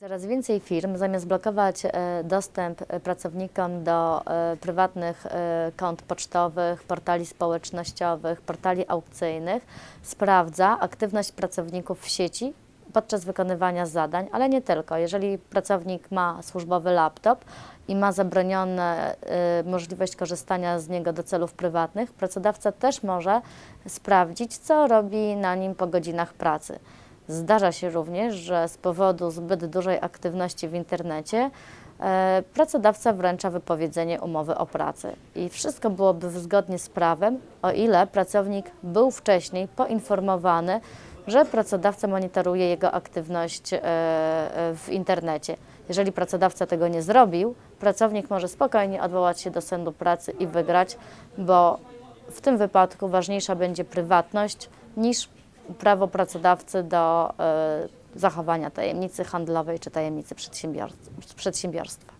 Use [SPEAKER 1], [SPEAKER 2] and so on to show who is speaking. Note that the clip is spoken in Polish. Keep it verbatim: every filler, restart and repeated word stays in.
[SPEAKER 1] Coraz więcej firm, zamiast blokować dostęp pracownikom do prywatnych kont pocztowych, portali społecznościowych, portali aukcyjnych, sprawdza aktywność pracowników w sieci podczas wykonywania zadań, ale nie tylko. Jeżeli pracownik ma służbowy laptop i ma zabronioną możliwość korzystania z niego do celów prywatnych, pracodawca też może sprawdzić, co robi na nim po godzinach pracy. Zdarza się również, że z powodu zbyt dużej aktywności w internecie e, pracodawca wręcza wypowiedzenie umowy o pracę. I wszystko byłoby zgodnie z prawem, o ile pracownik był wcześniej poinformowany, że pracodawca monitoruje jego aktywność e, w internecie. Jeżeli pracodawca tego nie zrobił, pracownik może spokojnie odwołać się do sądu pracy i wygrać, bo w tym wypadku ważniejsza będzie prywatność niż prawo pracodawcy do y, zachowania tajemnicy handlowej czy tajemnicy przedsiębiorstwa.